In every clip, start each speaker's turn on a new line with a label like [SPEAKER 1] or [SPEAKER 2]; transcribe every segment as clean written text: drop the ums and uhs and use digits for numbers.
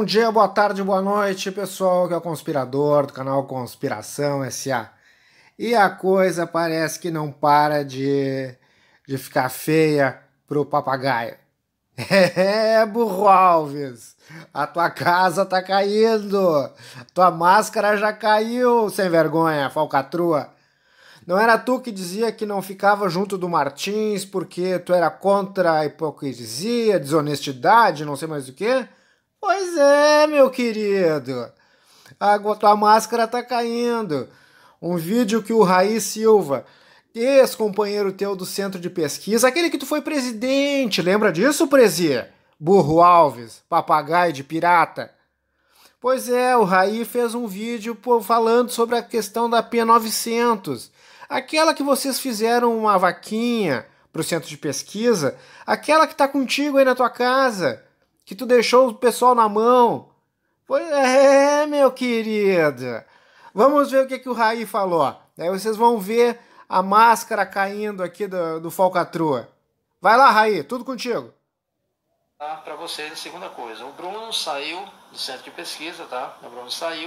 [SPEAKER 1] bom dia, boa tarde, boa noite, pessoal, que é o Conspirador do canal Conspiração S.A. E a coisa parece que não para de ficar feia pro papagaio. É, Burro Alves, a tua casa tá caindo, tua máscara já caiu, sem vergonha, falcatrua. Não era tu que dizia que não ficava junto do Martins porque tu era contra a hipocrisia, desonestidade, não sei mais o quê? Pois é, meu querido. A tua máscara tá caindo. Um vídeo que o Raí Silva, ex-companheiro teu do centro de pesquisa, aquele que tu foi presidente, lembra disso, Prezi? Burro Alves, papagaio de pirata. Pois é, o Raí fez um vídeo falando sobre a questão da P900. Aquela que vocês fizeram uma vaquinha pro centro de pesquisa, aquela que tá contigo aí na tua casa, que tu deixou o pessoal na mão. Pois é, meu querido. Vamos ver o que o Raí falou. Aí vocês vão ver a máscara caindo aqui do falcatrua. Vai lá, Raí, tudo contigo.
[SPEAKER 2] Para vocês a segunda coisa, o Bruno saiu do centro de pesquisa, tá? O Bruno saiu.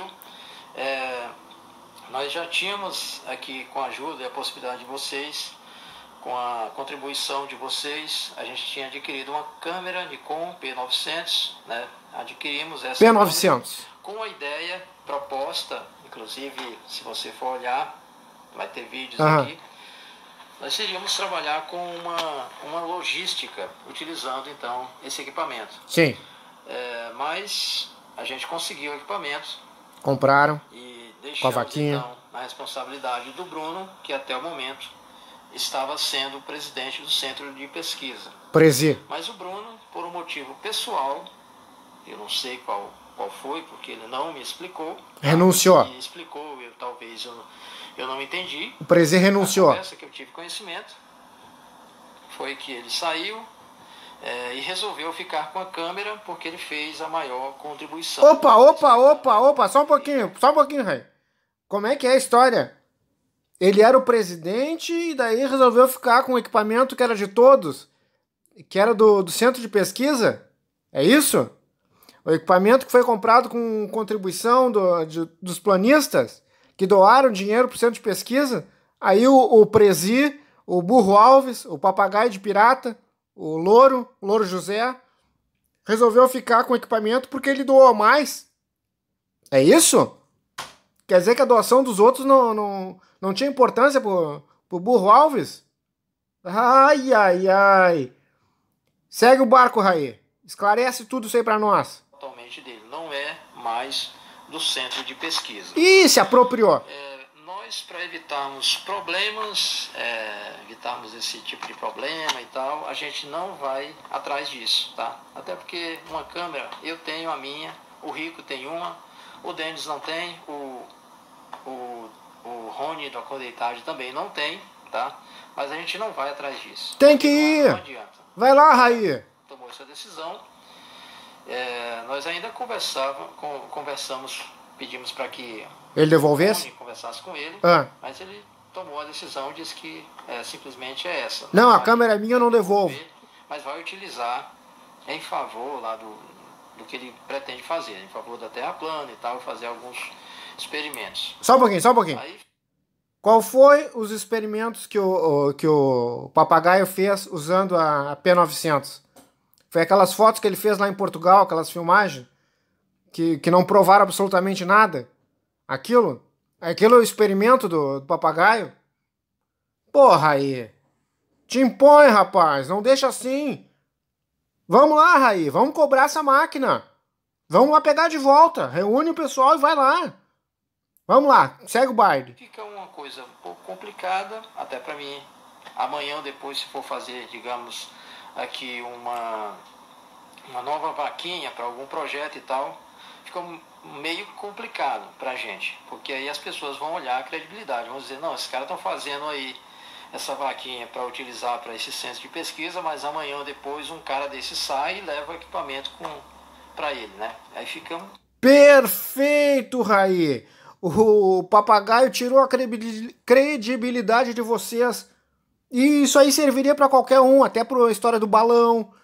[SPEAKER 2] Nós já tínhamos aqui, com a ajuda e a possibilidade de vocês, com a contribuição de vocês, a gente tinha adquirido uma câmera Nikon P900, né? Adquirimos essa
[SPEAKER 1] P900
[SPEAKER 2] com a ideia proposta, inclusive se você for olhar, vai ter vídeos aqui. Nós iríamos trabalhar com uma logística, utilizando então esse equipamento.
[SPEAKER 1] Sim.
[SPEAKER 2] Mas a gente conseguiu o equipamento.
[SPEAKER 1] Compraram.
[SPEAKER 2] E deixamos
[SPEAKER 1] com a vaquinha.
[SPEAKER 2] Então na responsabilidade do Bruno, que até o momento estava sendo o presidente do centro de pesquisa.
[SPEAKER 1] Prezi.
[SPEAKER 2] Mas o Bruno, por um motivo pessoal, eu não sei qual foi, porque ele não me explicou.
[SPEAKER 1] Renunciou.
[SPEAKER 2] Me explicou, talvez eu não entendi.
[SPEAKER 1] O Prezi renunciou.
[SPEAKER 2] A conversa que eu tive conhecimento foi que ele saiu e resolveu ficar com a câmera porque ele fez a maior contribuição.
[SPEAKER 1] Opa, só um pouquinho, Rei. Como é que é a história? Ele era o presidente e daí resolveu ficar com o equipamento que era de todos, que era do centro de pesquisa? É isso? O equipamento que foi comprado com contribuição dos planistas, que doaram dinheiro pro centro de pesquisa? Aí o Prezi, o Burro Alves, o papagaio de pirata, o Louro José, resolveu ficar com o equipamento porque ele doou mais. É isso? Quer dizer que a doação dos outros não tinha importância pro Burro Alves? Ai. Segue o barco, Raí. Esclarece tudo isso aí pra nós.
[SPEAKER 2] Totalmente dele. Não é mais do centro de pesquisa.
[SPEAKER 1] Ih, se apropriou.
[SPEAKER 2] Nós, para evitarmos problemas, evitarmos esse tipo de problema e tal, a gente não vai atrás disso, tá? Até porque uma câmera, eu tenho a minha, o Rico tem uma, o Denis não tem, o Rony da Condeitade também não tem, tá? Mas a gente não vai atrás disso.
[SPEAKER 1] Tem que ir.
[SPEAKER 2] Não adianta.
[SPEAKER 1] Vai lá, Raí.
[SPEAKER 2] Tomou essa decisão. Nós ainda conversamos, pedimos para que
[SPEAKER 1] ele devolvesse?
[SPEAKER 2] Conversasse com ele, mas ele tomou a decisão, disse que simplesmente é essa.
[SPEAKER 1] Não, a câmera é minha, eu não devolvo.
[SPEAKER 2] Mas vai utilizar em favor lá do que ele pretende fazer, em favor da Terra plana e tal, fazer alguns experimentos.
[SPEAKER 1] Só um pouquinho. Aí... Qual foi os experimentos que o papagaio fez usando a P900? Foi aquelas fotos que ele fez lá em Portugal, aquelas filmagens, que não provaram absolutamente nada? Aquilo é o experimento do papagaio? Porra aí. Te impõe, rapaz. Não deixa assim. Vamos lá, Raí. Vamos cobrar essa máquina. Vamos lá pegar de volta. Reúne o pessoal e vai lá. Vamos lá. Segue o baile.
[SPEAKER 2] Fica uma coisa um pouco complicada, até para mim. Amanhã ou depois, se for fazer, digamos, aqui uma nova vaquinha para algum projeto e tal, fica meio complicado pra gente, porque aí as pessoas vão olhar a credibilidade, vão dizer, não, esses caras estão fazendo aí essa vaquinha para utilizar para esse centro de pesquisa, mas amanhã ou depois um cara desse sai e leva o equipamento para ele, né? Aí fica...
[SPEAKER 1] Perfeito, Raí! O papagaio tirou a credibilidade de vocês, e isso aí serviria para qualquer um, até para a história do balão,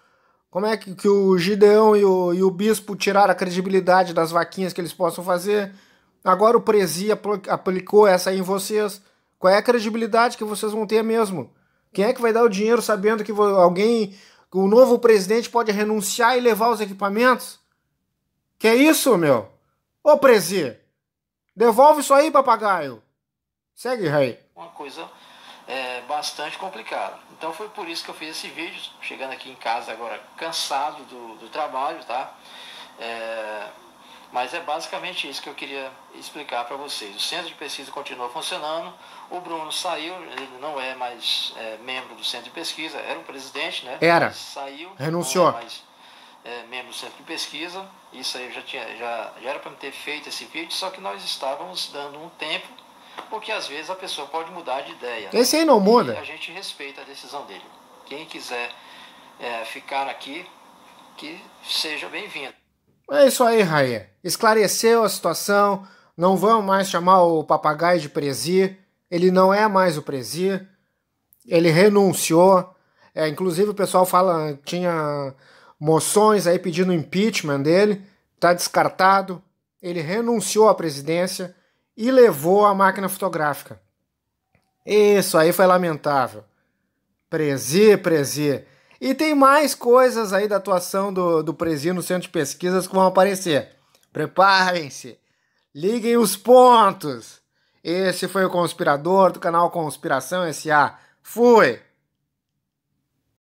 [SPEAKER 1] Como é que o Gideão e o Bispo tiraram a credibilidade das vaquinhas que eles possam fazer? Agora o Prezi aplicou essa aí em vocês. Qual é a credibilidade que vocês vão ter mesmo? Quem é que vai dar o dinheiro sabendo que o novo presidente pode renunciar e levar os equipamentos? Que é isso, meu? Ô, Prezi, devolve isso aí, papagaio. Segue, Rei.
[SPEAKER 2] Uma coisa bastante complicada. Então foi por isso que eu fiz esse vídeo, chegando aqui em casa agora cansado do trabalho, tá? Mas é basicamente isso que eu queria explicar para vocês. O centro de pesquisa continua funcionando, o Bruno saiu, ele não é mais membro do centro de pesquisa, era o presidente, né?
[SPEAKER 1] Era.
[SPEAKER 2] Mas saiu,
[SPEAKER 1] renunciou.
[SPEAKER 2] não é mais membro do centro de pesquisa. Isso aí já era para ter feito esse vídeo, só que nós estávamos dando um tempo, porque às vezes a pessoa pode mudar de ideia.
[SPEAKER 1] Esse aí não muda.
[SPEAKER 2] E a gente respeita a decisão dele. Quem quiser ficar aqui, que seja bem-vindo.
[SPEAKER 1] É isso aí, Raê. Esclareceu a situação. Não vamos mais chamar o papagaio de Prezi. Ele não é mais o Prezi. Ele renunciou. Inclusive o pessoal fala, tinha moções aí pedindo impeachment dele. Tá descartado. Ele renunciou à presidência e levou a máquina fotográfica. Isso aí foi lamentável. Prezi. E tem mais coisas aí da atuação do Prezi no centro de pesquisas que vão aparecer. Preparem-se. Liguem os pontos. Esse foi o Conspirador do canal Conspiração S.A. Fui!